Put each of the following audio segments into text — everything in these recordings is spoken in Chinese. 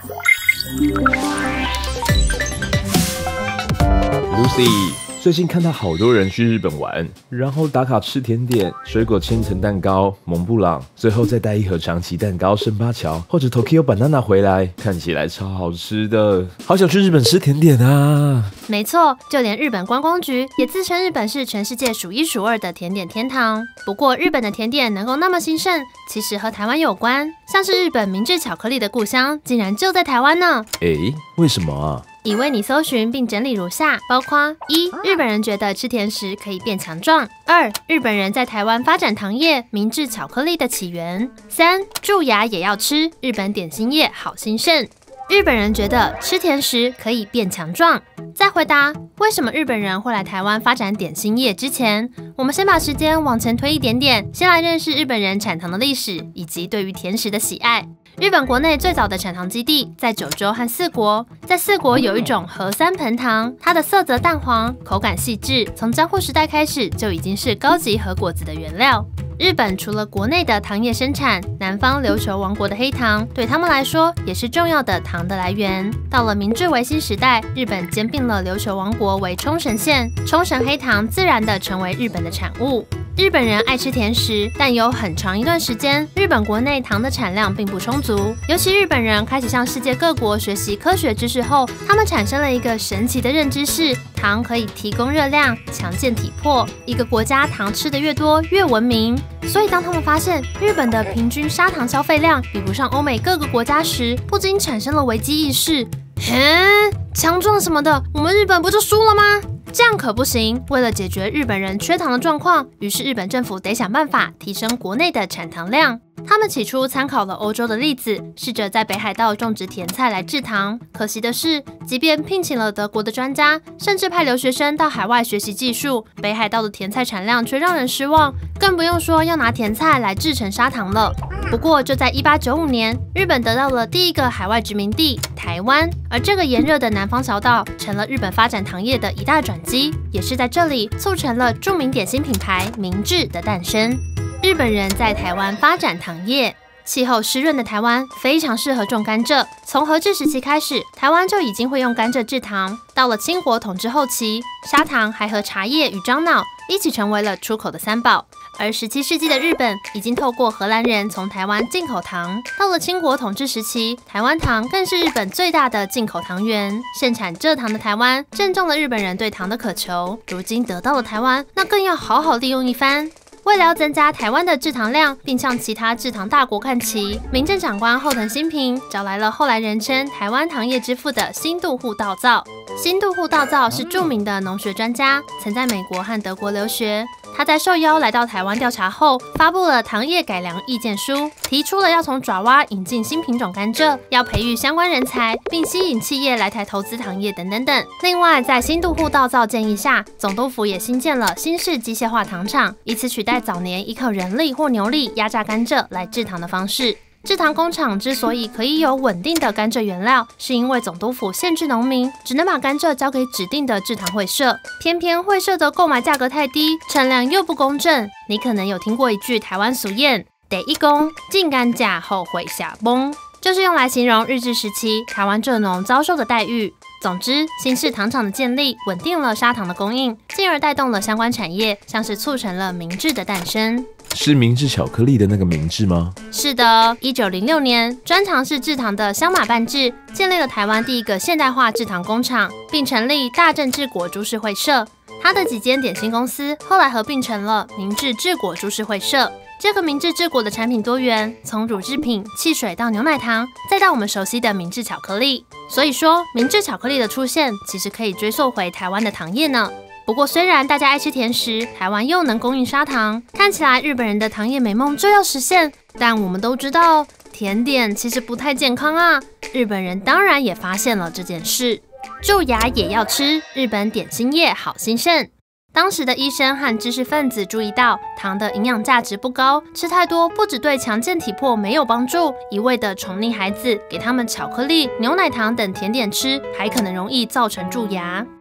Lucy， 最近看到好多人去日本玩，然后打卡吃甜点、水果千层蛋糕、蒙布朗，最后再带一盒长崎蛋糕、圣巴乔或者 Tokyo Banana 回来，看起来超好吃的，好想去日本吃甜点啊！ 没错，就连日本观光局也自称日本是全世界数一数二的甜点天堂。不过，日本的甜点能够那么兴盛，其实和台湾有关，像是日本明治巧克力的故乡，竟然就在台湾呢。 为什么啊？ 已为你搜寻并整理如下，包括1. 日本人觉得吃甜食可以变强壮； 2. 日本人在台湾发展糖业、明治巧克力的起源； 3. 蛀牙也要吃，日本点心业好兴盛。日本人觉得吃甜食可以变强壮。在回答为什么日本人会来台湾发展点心业之前，我们先把时间往前推一点点，先来认识日本人产糖的历史以及对于甜食的喜爱。日本国内最早的产糖基地在九州和四国，在四国有一种和三盆糖，它的色泽淡黄，口感细致，从江户时代开始就已经是高级和果子的原料。日本除了国内的糖业生产，南方琉球王国的黑糖对他们来说也是重要的糖的来源。到了明治维新时代，日本兼并了琉球王国为冲绳县，冲绳黑糖自然的成为日本的产物。日本人爱吃甜食，但有很长一段时间，日本国内糖的产量并不充足。尤其日本人开始向世界各国学习科学知识后，他们产生了一个神奇的认知是，糖可以提供热量，强健体魄。一个国家糖吃的越多，越文明。所以当他们发现日本的平均砂糖消费量比不上欧美各个国家时，不禁产生了危机意识。强壮什么的，我们日本不就输了吗？这样可不行。为了解决日本人缺糖的状况，于是日本政府得想办法提升国内的产糖量。他们起初参考了欧洲的例子，试着在北海道种植甜菜来制糖。可惜的是，即便聘请了德国的专家，甚至派留学生到海外学习技术，北海道的甜菜产量却让人失望，更不用说要拿甜菜来制成砂糖了。不过，就在1895年，日本得到了第一个海外殖民地台湾，而这个炎热的南方小岛成了日本发展糖业的一大转机，也是在这里促成了著名点心品牌明治的诞生。日本人在台湾发展糖业，气候湿润的台湾非常适合种甘蔗。从和治时期开始，台湾就已经会用甘蔗制糖。到了清国统治后期，砂糖还和茶叶与樟脑一起成为了出口的三宝。而17世纪的日本已经透过荷兰人从台湾进口糖。到了清国统治时期，台湾糖更是日本最大的进口糖源。盛产蔗糖的台湾，正中了日本人对糖的渴求。如今得到了台湾，那更要好好利用一番。为了要增加台湾的制糖量，并向其他制糖大国看齐，民政长官后藤新平找来了后来人称台湾糖业之父的新渡户稻造。新渡户稻造是著名的农学专家，曾在美国和德国留学。他在受邀来到台湾调查后，发布了糖业改良意见书，提出了要从爪哇引进新品种甘蔗，要培育相关人才，并吸引企业来台投资糖业等等等。另外，在新渡户稻造建议下，总督府也新建了新式机械化糖厂，以此取代早年依靠人力或牛力压榨甘蔗来制糖的方式。制糖工厂之所以可以有稳定的甘蔗原料，是因为总督府限制农民只能把甘蔗交给指定的制糖会社，偏偏会社的购买价格太低，产量又不公正。你可能有听过一句台湾俗谚：“得一公进甘价后会下崩”，就是用来形容日治时期台湾蔗农遭受的待遇。总之，新式糖厂的建立稳定了砂糖的供应，进而带动了相关产业，像是促成了明治的诞生。 是明治巧克力的那个明治吗？ 是的，1906年，专长是制糖的香马半制建立了台湾第一个现代化制糖工厂，并成立大正制果株式会社。它的几间点心公司后来合并成了明治制果株式会社。这个明治制果的产品多元，从乳制品、汽水到牛奶糖，再到我们熟悉的明治巧克力。所以说，明治巧克力的出现其实可以追溯回台湾的糖业呢。不过，虽然大家爱吃甜食，台湾又能供应砂糖，看起来日本人的糖业美梦就要实现。但我们都知道，甜点其实不太健康啊。日本人当然也发现了这件事，蛀牙也要吃，日本点心业好兴盛。当时的医生和知识分子注意到糖的营养价值不高，吃太多不只对强健体魄没有帮助，一味的宠溺孩子，给他们巧克力、牛奶糖等甜点吃，还可能容易造成蛀牙。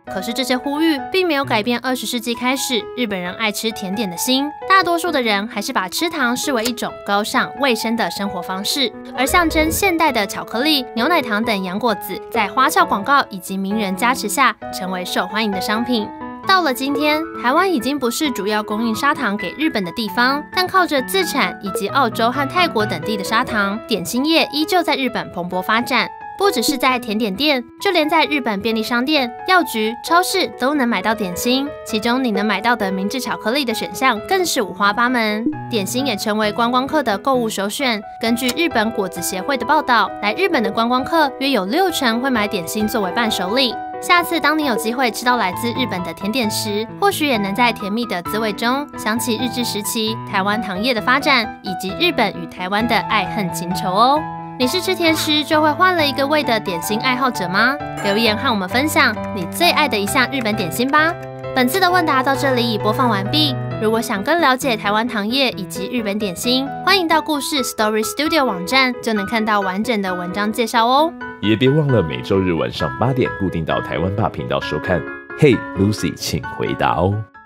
可是这些呼吁并没有改变20世纪开始日本人爱吃甜点的心。大多数的人还是把吃糖视为一种高尚卫生的生活方式，而象征现代的巧克力、牛奶糖等洋果子，在花俏广告以及名人加持下，成为受欢迎的商品。到了今天，台湾已经不是主要供应砂糖给日本的地方，但靠着自产以及澳洲和泰国等地的砂糖，点心业依旧在日本蓬勃发展。不只是在甜点店，就连在日本便利商店、药局、超市都能买到点心。其中你能买到的明治巧克力的选项更是五花八门，点心也成为观光客的购物首选。根据日本果子协会的报道，来日本的观光客约有60%会买点心作为伴手礼。下次当你有机会吃到来自日本的甜点时，或许也能在甜蜜的滋味中想起日治时期台湾糖业的发展，以及日本与台湾的爱恨情仇哦。你是吃甜食就会换了一个味的点心爱好者吗？留言和我们分享你最爱的一项日本点心吧。本次的问答到这里已播放完毕。如果想更了解台湾糖业以及日本点心，欢迎到故事 Story Studio 网站，就能看到完整的文章介绍哦。 也别忘了每周日晚上8点固定到台湾吧频道收看。嘿，Lucy，请回答哦。